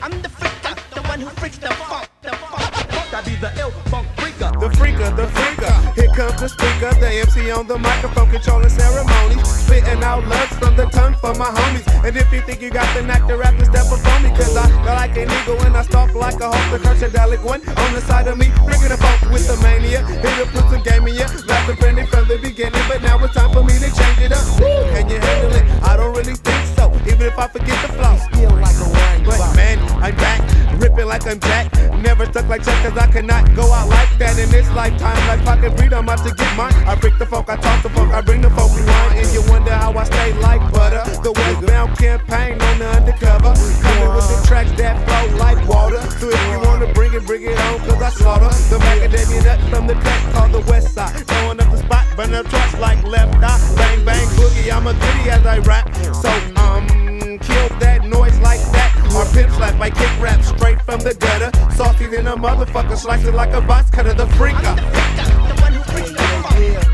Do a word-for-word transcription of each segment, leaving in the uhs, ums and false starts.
I'm the freaker, the one who freaks the funk, the funk, the funk. I be the ill funk freaker. The freaker, the freaker. Here comes the speaker, the M C on the microphone, controlling ceremonies, spitting out lugs from the tongue for my homies. And if you think you got the knack to rap, then step up on me, cause I feel like an eagle and I stalk like a hawk, the crocodilic one on the side of me, bringing the funk with the mania. Hit up, put some game in ya, laughing friendly from the beginning, but now it's time for me to change it up. Woo, can you handle it? I don't really think so, even if I forget the flow. Still like a rain. But man, I'm back, ripping like I'm Jack. Never stuck like Chuck, cause I cannot go out like that in this lifetime. Like pocket breed, I'm out to get mine. I break the funk, I talk the funk, I bring the funk rewind. And you wonder how I stay like butter. The westbound campaign on the undercover, coming with the tracks that flow like water. So if you wanna bring it, bring it on, cause I slaughter the macadamia nut from the track called the west side. Throwing up the spot, burn up trucks like left eye. Bang, bang, boogie, I'm a goodie as I rap. So, um, kill that noise like that. Or pimp slap, I kick rap straight from the gutter. Salty than a motherfucker, slice it like a box cutter, the freaker. The one who freaks the funk.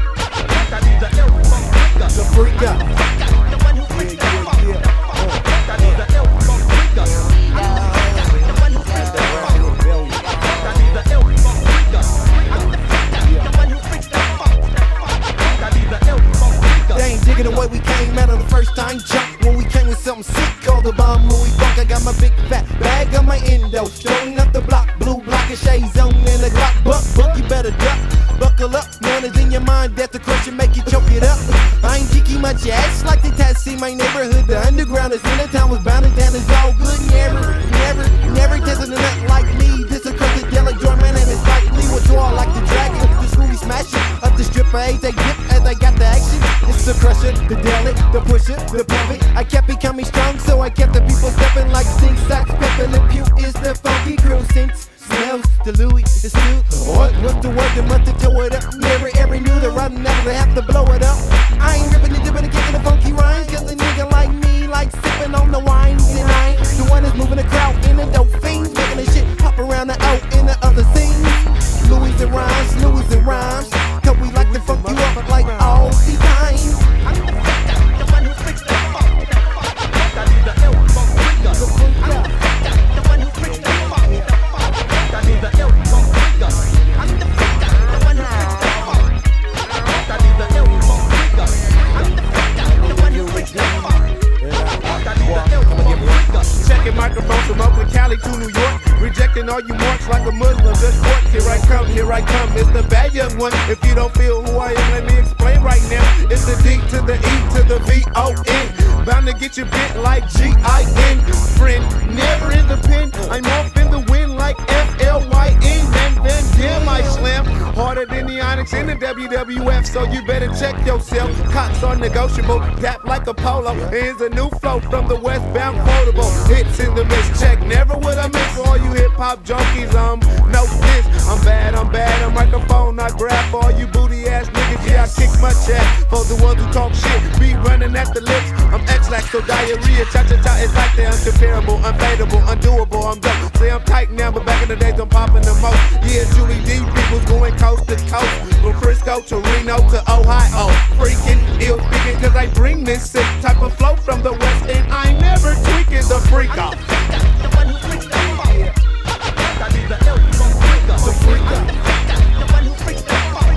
I be the ill funk freaker. The freaker. The one who freaks the funk. I be the ill funk freaker. The one who freaks the funk. I be the ill funk freaker. The one who freaks the funk. I be the ill funk freaker. They ain't digging the way we came out on the first time jump. When we came with something sick called the bomb Louis Funk. I got my big fat bag on my endo, strolling up the block, blue block and shades on and the Glock buck. Book, you better duck, buckle up. None is in your mind that the question make you choke it up. I ain't geeky much ass like the tats see my neighborhood. The underground is in the town was bound and down. It's all good. Never, never, never testing a nut like me. This a crocodile joint man and it's like me. What's all like the dragon? This movie smashing up the stripper. Aids they dip as I got the action. It's the crusher, the deli, the pusher, the pivot. I kept becoming strong, so I kept the people stepping like stink socks. Pepper lip pew is the funky crew. Since smells the Louis, the Snoop. What? What's the word? The month to toe it up. Never every new the running out, they have to blow it up. I ain't ripping and dipping and kicking the funky rhymes, cause a nigga like me like sipping on the wines. And I ain't the one that's moving the crowd in the dope fiends, making the shit hop around the out in the other scenes. Louis and rhymes, Louis and rhymes, cause we like to fuck you up like all the time. I'm the freaker, the one who freaks the funk. I be the ill funk freaker. I'm the freaker, the one who freaks the funk. I be the ill funk freaker. I'm the freaker, the one who freaks the funk. I be the ill funk freaker. I'm the freaker, the one who freaks the funk. I be the ill funk freaker. Checking microphones from Oakland, Cali to New York. Rejecting all you marks like a Muslim, just court. Here I come, here I come, it's the bad young one. If you don't feel who I am, let me explain right now. It's the D to the E to the V O N. Bound to get you bent like G I N. Friend, never in the pen, I'm off in the wind like F L Y N. And then damn, I slam harder than the Onyx in the W W F, so you better check yourself. Cops are negotiable, tap like a polo. Here's a new flow from the westbound quotable. Hits in the mix, check, never would I miss for all you hip-hop junkies. Um, no this, I'm bad, I'm bad, a microphone I grab for all you booty ass niggas. Yeah, I kick my ass for the ones who talk shit, be running at the lips. I'm X-lax, so diarrhea, cha-cha-cha, it's like they're uncomparable, unfadable, undoable. I'm dope, say I'm tight now, but back in the days I'm popping the most. Yeah, Julie D, people's going coast to coast, from Frisco to Reno to Ohio. Freaking ill speaking, cause I bring this sick type of flow from the west, and I never tweaking the freak off. The one who freaks the funk. I be the ill funk freaker. The freaker. The one who freaks the funk.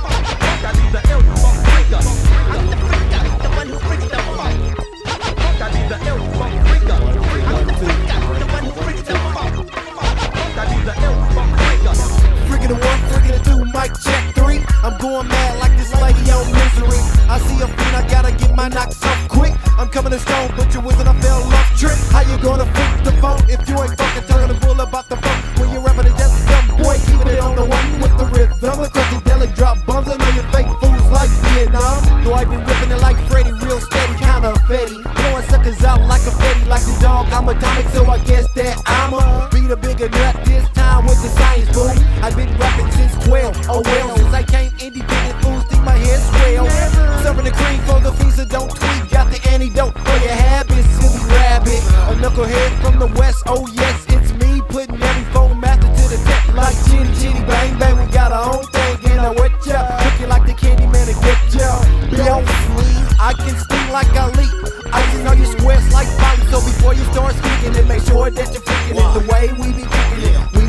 I be the ill funk freaker. I'm the freaker, the one who freaks the funk. I be the ill funk freaker. I'm the freaker, the one who freaks the funk. I be the ill funk freaker. Freaking the one, freaking the two, mic check three. I'm going mad like this lady on Misery. I see a fiend, I gotta get my knocks off quick. I'm coming in strong, but you wizard, I fell off trick. How you gonna freak the phone if you ain't fucking talking a bull about the phone? When you're rapping it just some boy, keeping it on the one with the rhythm. The crocodilic drop bombs, I know you fake fools like Vietnam. Though I be ripping it like Freddy, real steady, kinda fetty. Blowing suckers out like a fetty, like the dog, I'm atomic, so I guess that I'ma be the bigger nut this time with the science boom. I've been rapping since twelve, oh well, since I came independent, fools think my hair swell. Serving the cream for the fiends that don't tweet, got the antidote for your habits, silly rabbit. A knucklehead from the west, oh yes, it's me, putting every phone master to the tech like chitty chitty bang bang. We got our own thing, and I wet ya, looking like the candy man to get ya. Be on sleeve, I can sting like I leap. I can know you squares like fighting, so before you start speaking, and make sure sure that you're freaking it. The way we be kicking it, we